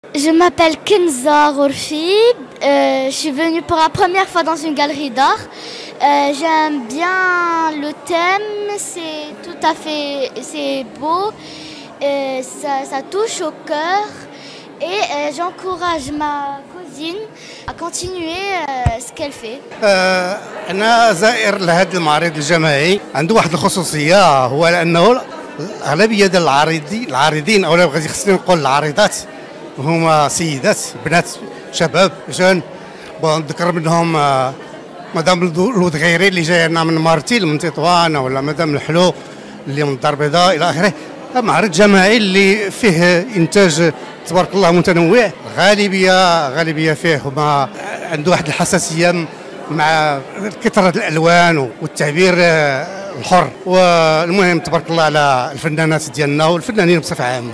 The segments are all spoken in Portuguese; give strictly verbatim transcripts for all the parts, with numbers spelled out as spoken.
Je m'appelle Kenza Rourfi, euh, je suis venue pour la première fois dans une galerie d'art. Euh, j'aime bien le thème, c'est tout à fait, c'est beau, euh, ça, ça touche au cœur et euh, j'encourage ma cousine à continuer euh, ce qu'elle fait. آه أنا زائر لهذا المعرض الجماعي عنده واحد الخصوصية، هو أنه الأغلبية ديال العارضين العارضين أو غادي خصني نقول العارضات هما سيدات بنات شباب جون. بون نذكر منهم آه مدام لود غيري اللي جايه لنا من مارتيل من تطوان، ولا مدام الحلو اللي من الدار البيضاء الى اخره. معرض جماعي اللي فيه انتاج تبارك الله متنوع، غالبيه غالبيه فيه هما عنده واحد الحساسيه مع كثره الالوان والتعبير الحر. والمهم تبارك الله على الفنانات ديالنا والفنانين بصفه عامه.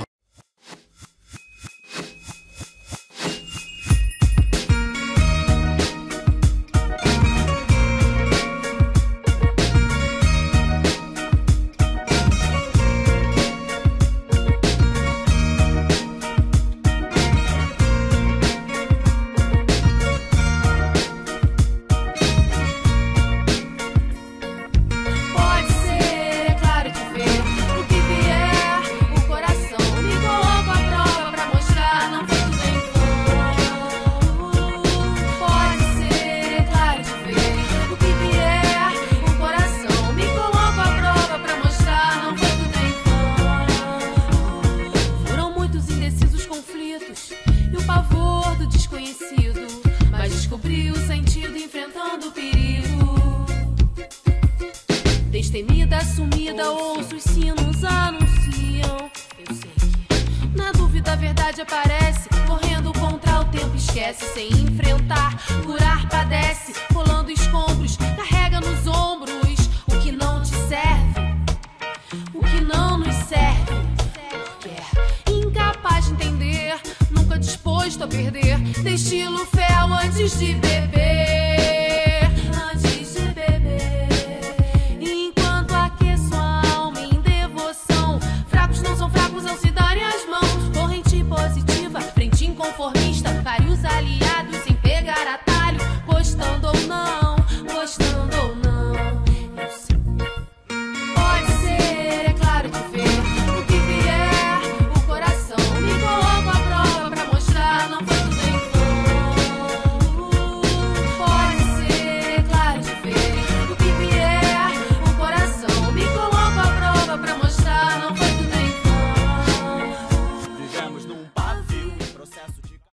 Destemida, sumida, ouço os sinos anunciam. Eu sei que na dúvida a verdade aparece, correndo contra o tempo esquece, sem enfrentar, curar padece, rolando escombros, carrega nos ombros o que não te serve, o que não nos serve. É incapaz de entender, nunca disposto a perder, destilo fel antes de beber.